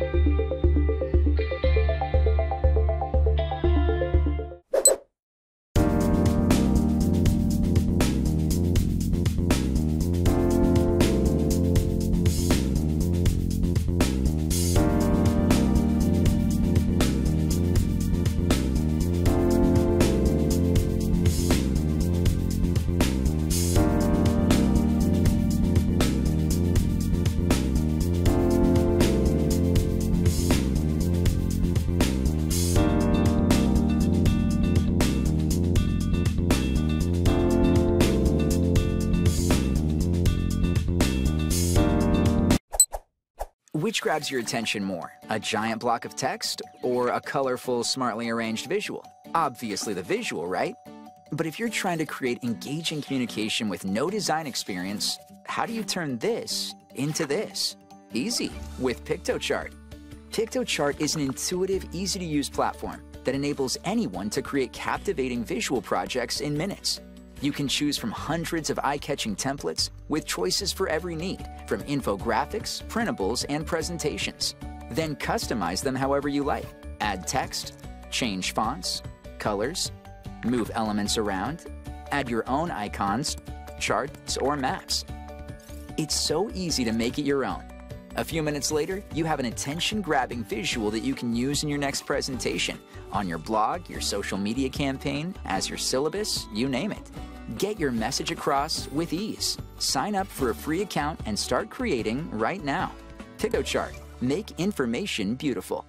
Which grabs your attention more, a giant block of text or a colorful, smartly arranged visual? Obviously the visual, right? But if you're trying to create engaging communication with no design experience, how do you turn this into this? Easy, with PictoChart. PictoChart is an intuitive, easy-to-use platform that enables anyone to create captivating visual projects in minutes. You can choose from hundreds of eye-catching templates with choices for every need, from infographics, printables, and presentations. Then customize them however you like. Add text, change fonts, colors, move elements around, add your own icons, charts, or maps. It's so easy to make it your own. A few minutes later, you have an attention-grabbing visual that you can use in your next presentation, on your blog, your social media campaign, as your syllabus, you name it. Get your message across with ease. Sign up for a free account and start creating right now. PictoChart. Make information beautiful.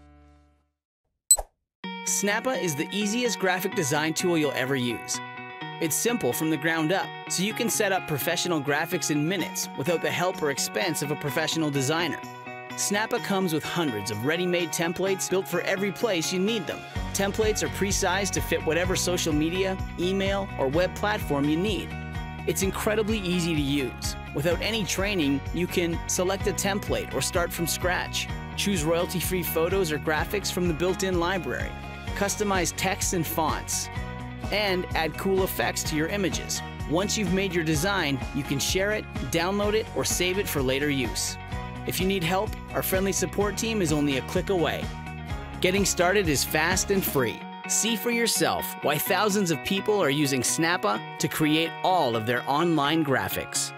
Snappa is the easiest graphic design tool you'll ever use. It's simple from the ground up, so you can set up professional graphics in minutes without the help or expense of a professional designer. Snappa comes with hundreds of ready-made templates built for every place you need them. Templates are pre-sized to fit whatever social media, email, or web platform you need. It's incredibly easy to use. Without any training, you can select a template or start from scratch. Choose royalty-free photos or graphics from the built-in library. Customize text and fonts. And add cool effects to your images. Once you've made your design, you can share it, download it, or save it for later use. If you need help, our friendly support team is only a click away. Getting started is fast and free. See for yourself why thousands of people are using Snappa to create all of their online graphics.